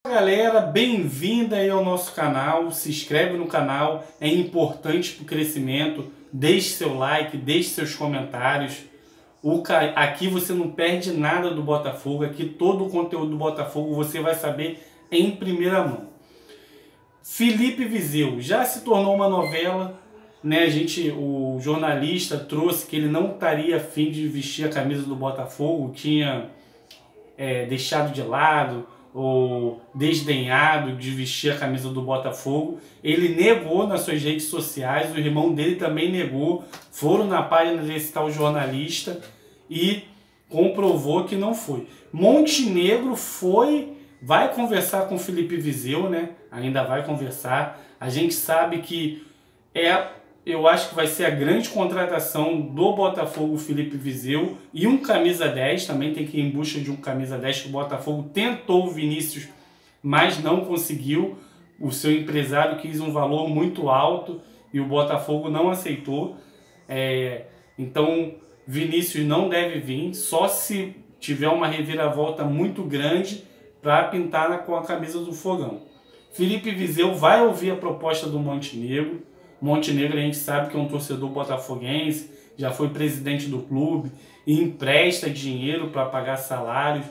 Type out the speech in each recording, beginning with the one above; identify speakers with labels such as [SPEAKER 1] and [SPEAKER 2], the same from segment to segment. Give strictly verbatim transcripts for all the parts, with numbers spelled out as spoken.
[SPEAKER 1] Galera, bem-vinda aí ao nosso canal, se inscreve no canal, é importante para o crescimento, deixe seu like, deixe seus comentários. O ca... Aqui você não perde nada do Botafogo, aqui todo o conteúdo do Botafogo você vai saber em primeira mão. Felipe Vizeu já se tornou uma novela, né? A gente, o jornalista trouxe que ele não estaria a fim de vestir a camisa do Botafogo, tinha é, deixado de lado ou desdenhado de vestir a camisa do Botafogo. Ele negou nas suas redes sociais, o irmão dele também negou, foram na página desse tal jornalista e comprovou que não foi. Montenegro foi, vai conversar com Felipe Vizeu, né? Ainda vai conversar. A gente sabe que é, eu acho que vai ser a grande contratação do Botafogo, Felipe Vizeu, e um camisa dez, também tem que ir em busca de um camisa dez, que o Botafogo tentou o Vinícius, mas não conseguiu. O seu empresário quis um valor muito alto e o Botafogo não aceitou. É, então Vinícius não deve vir, só se tiver uma reviravolta muito grande para pintar na, com a camisa do Fogão. Felipe Vizeu vai ouvir a proposta do Montenegro. Montenegro a gente sabe que é um torcedor botafoguense, já foi presidente do clube, e empresta dinheiro para pagar salários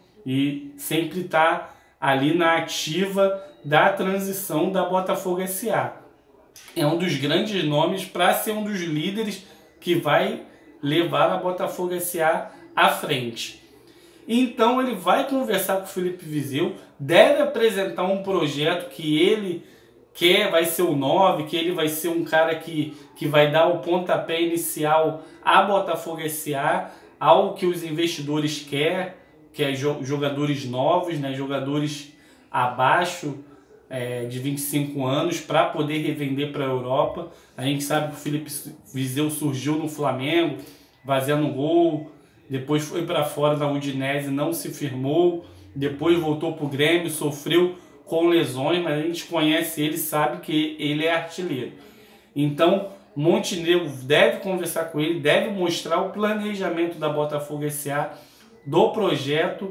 [SPEAKER 1] e sempre está ali na ativa da transição da Botafogo S A. É um dos grandes nomes para ser um dos líderes que vai levar a Botafogo S A à frente. Então ele vai conversar com o Felipe Vizeu, deve apresentar um projeto que ele quer, vai ser o nove, que ele vai ser um cara que, que vai dar o pontapé inicial à Botafogo S A, ao que os investidores querem, que é jogadores novos, né, jogadores abaixo é, de vinte e cinco anos, para poder revender para a Europa. A gente sabe que o Felipe Vizeu surgiu no Flamengo, fazendo gol, depois foi para fora da Udinese, não se firmou, depois voltou para o Grêmio, sofreu com lesões, mas a gente conhece ele, sabe que ele é artilheiro. Então Montenegro deve conversar com ele, deve mostrar o planejamento da Botafogo S A, do projeto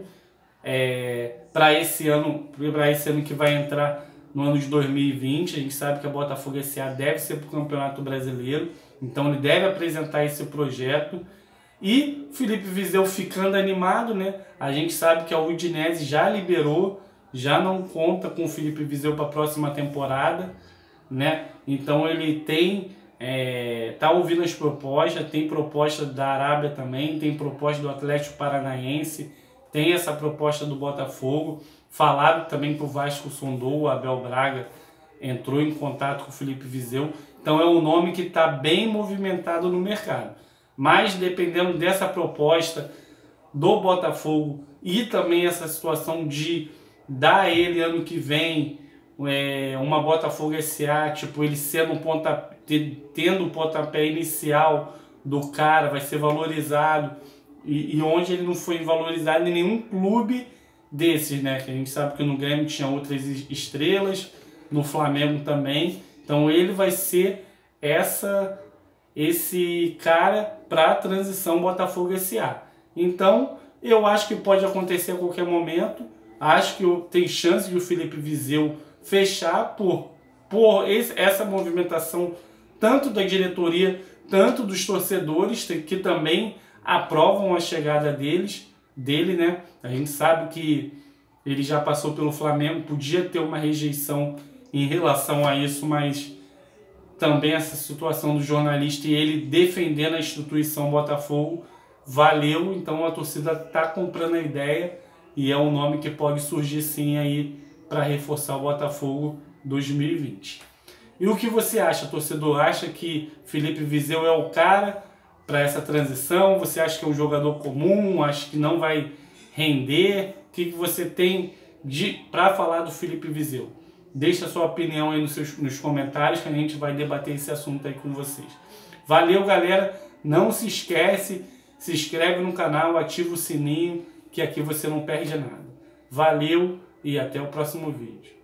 [SPEAKER 1] é, para esse ano, para esse ano que vai entrar no ano de dois mil e vinte. A gente sabe que a Botafogo S A deve ser para o Campeonato Brasileiro, então ele deve apresentar esse projeto. E Felipe Vizeu ficando animado, né? A gente sabe que a Udinese já liberou, já não conta com o Felipe Vizeu para a próxima temporada, né? Então ele tem, é, tá ouvindo as propostas, tem proposta da Arábia também, tem proposta do Atlético Paranaense, tem essa proposta do Botafogo. Falaram também que o Vasco sondou, o Abel Braga entrou em contato com o Felipe Vizeu. Então é um nome que está bem movimentado no mercado. Mas dependendo dessa proposta do Botafogo e também essa situação de dar ele ano que vem é, uma Botafogo S A, tipo, ele sendo um ponta, tendo o pontapé inicial do cara, vai ser valorizado, e, e onde ele não foi valorizado em nenhum clube desses, né? Que a gente sabe que no Grêmio tinha outras estrelas, no Flamengo também. Então ele vai ser essa, esse cara para a transição Botafogo S A. Então eu acho que pode acontecer a qualquer momento. Acho que tem chance de o Felipe Vizeu fechar por, por esse, essa movimentação tanto da diretoria, tanto dos torcedores, que também aprovam a chegada deles, dele, né? A gente sabe que ele já passou pelo Flamengo, podia ter uma rejeição em relação a isso, mas também essa situação do jornalista e ele defendendo a instituição Botafogo valeu. Então a torcida está comprando a ideia e é um nome que pode surgir sim aí para reforçar o Botafogo dois mil e vinte. E o que você acha, torcedor? Acha que Felipe Vizeu é o cara para essa transição? Você acha que é um jogador comum? Acha que não vai render? O que, que você tem para falar do Felipe Vizeu? Deixa a sua opinião aí nos, seus, nos comentários, que a gente vai debater esse assunto aí com vocês. Valeu, galera! Não se esquece, se inscreve no canal, ativa o sininho, que aqui você não perde nada. Valeu e até o próximo vídeo.